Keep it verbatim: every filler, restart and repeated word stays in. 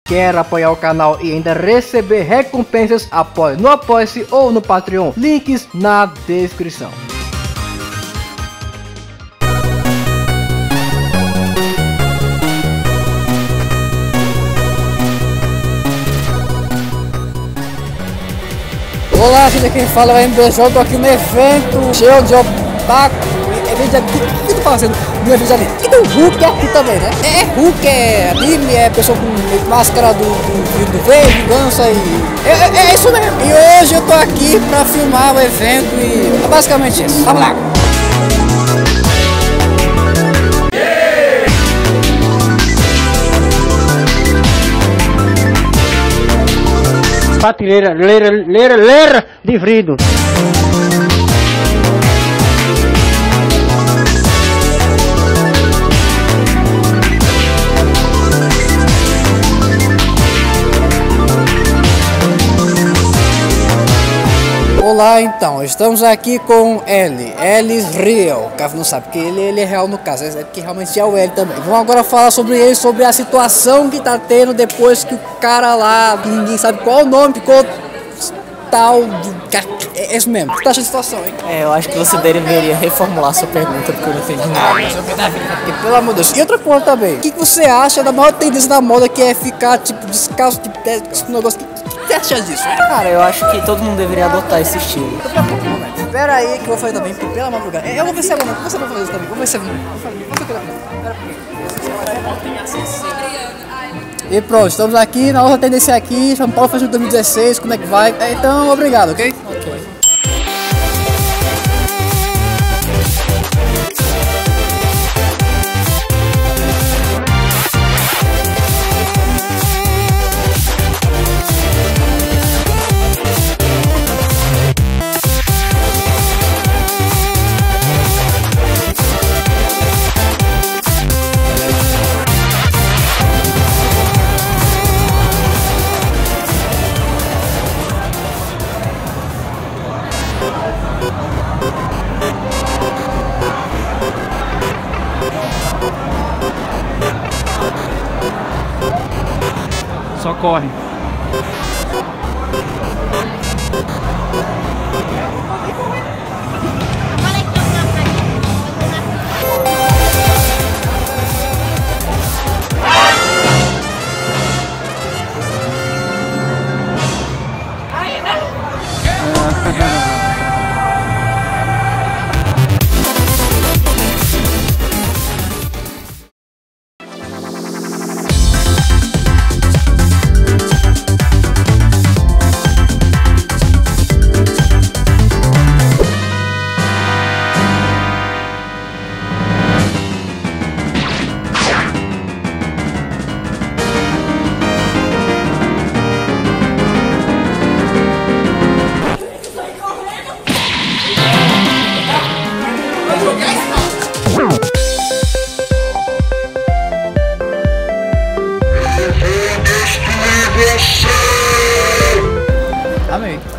Quer apoiar o canal e ainda receber recompensas? Apoie no Apoia-se ou no Patreon. Links na descrição. Olá, gente, quem fala é o M B J, tô aqui no evento cheio de otaku. Evento aqui, o que tu fazendo? No evento ali, e tem o Hulk aqui também, né? É Hulk, é anime, é pessoa com máscara do do, do V, vingança e... É, é, é isso mesmo. E hoje eu tô aqui pra filmar o evento e é basicamente isso. Vamos lá! Prateleira, leira, leira, leira, livrido. Olá, então, estamos aqui com L, L Real, caso não sabe, porque ele, ele é real no caso, é que realmente é o L também. Vamos agora falar sobre ele, sobre a situação que tá tendo depois que o cara lá, que ninguém sabe qual o nome, ficou tal, é isso mesmo. O que tá achando a situação, hein? É, eu acho que você deveria reformular sua pergunta, porque eu não entendi nada. Porque, pelo amor de Deus. E outra coisa também, o que, que você acha da maior tendência da moda, que é ficar, tipo, descalço, tipo, esse negócio, o que você acha disso? Cara, eu acho que todo mundo deveria adotar esse estilo. Espera aí que eu vou fazer também, porque pelo amor de Deus. Eu vou ver se é bom, você vai fazer isso também, vou ver se é bom. E pronto, estamos aqui na outra tendência aqui, São Paulo Fashion dois mil e dezesseis, como é que vai? Então, obrigado, ok? Ok. Só corre. Amém.